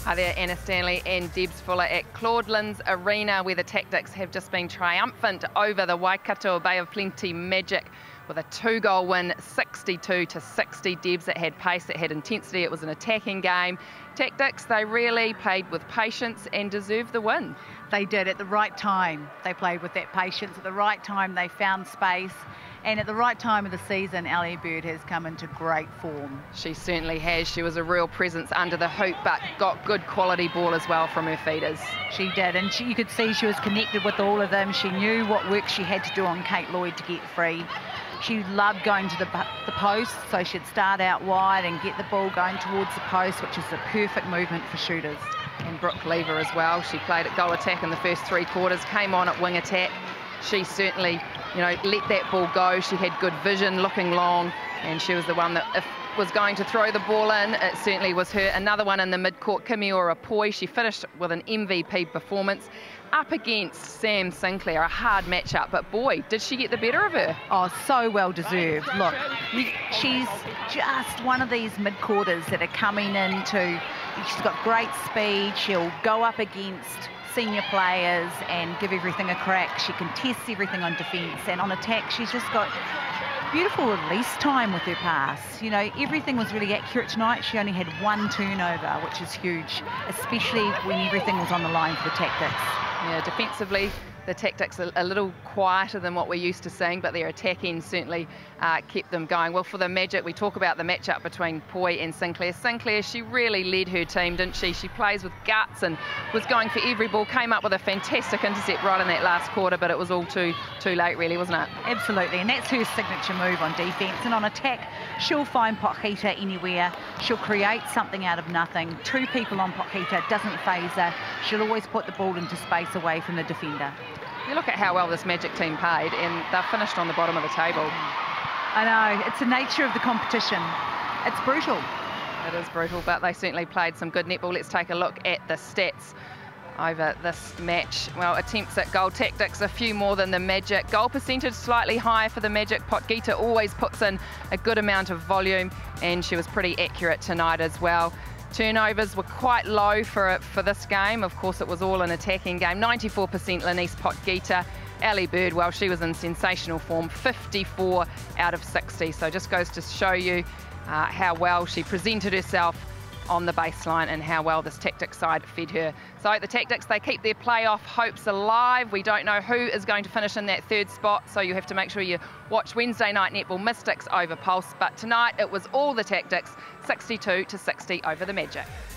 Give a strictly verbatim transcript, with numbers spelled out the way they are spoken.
Hi there, Anna Stanley and Debs Fuller at Claudelands Arena, where the Tactix have just been triumphant over the Waikato Bay of Plenty Magic with a two-goal win, sixty-two to sixty. Debs, it had pace, it had intensity, it was an attacking game. Tactix, they really played with patience and deserved the win. They did at the right time. They played with that patience. At the right time, they found space. And at the right time of the season, Ellie Bird has come into great form. She certainly has. She was a real presence under the hoop, but got good quality ball as well from her feeders. She did, and she, you could see she was connected with all of them. She knew what work she had to do on Kate Lloyd to get free. She loved going to the, the post, so she'd start out wide and get the ball going towards the post, which is the perfect movement for shooters. And Brooke Lever as well. She played at goal attack in the first three quarters, came on at wing attack. She certainly, you know, let that ball go. She had good vision, looking long, and she was the one that, if was going to throw the ball in, it certainly was her. Another one in the mid-court, Kimiora Poi. She finished with an M V P performance up against Sam Sinclair, a hard matchup, but boy, did she get the better of her. Oh, so well deserved. Look, she's just one of these mid-quarters that are coming into, she's got great speed, she'll go up against senior players and give everything a crack. She contests everything on defence, and on attack she's just got beautiful release time with her pass. You know, everything was really accurate tonight. She only had one turnover, which is huge, especially when everything was on the line for the Tactix. Yeah, defensively, the Tactix are a little quieter than what we're used to seeing, but their attacking certainly uh, kept them going. Well, for the Magic, we talk about the matchup between Poi and Sinclair. Sinclair, she really led her team, didn't she? She plays with guts and was going for every ball, came up with a fantastic intercept right in that last quarter, but it was all too too late, really, wasn't it? Absolutely, and that's her signature move on defence. And on attack, she'll find Pochita anywhere. She'll create something out of nothing. Two people on Pochita, doesn't faze her. She'll always put the ball into space away from the defender. You look at how well this Magic team played, and they've finished on the bottom of the table. I know, it's the nature of the competition. It's brutal. It is brutal, but they certainly played some good netball. Let's take a look at the stats over this match. Well, attempts at goal, Tactix a few more than the Magic. Goal percentage slightly higher for the Magic. Pochita always puts in a good amount of volume, and she was pretty accurate tonight as well. Turnovers were quite low for for this game. Of course, it was all an attacking game. ninety-four percent Lanice Pochita. Ellie Bird, well, she was in sensational form, fifty-four out of sixty. So just goes to show you uh, how well she presented herself on the baseline and how well this Tactix side fed her. So the Tactix, they keep their playoff hopes alive. We don't know who is going to finish in that third spot, so you have to make sure you watch Wednesday night netball Mystics over Pulse. But tonight it was all the Tactix, sixty-two to sixty over the Magic.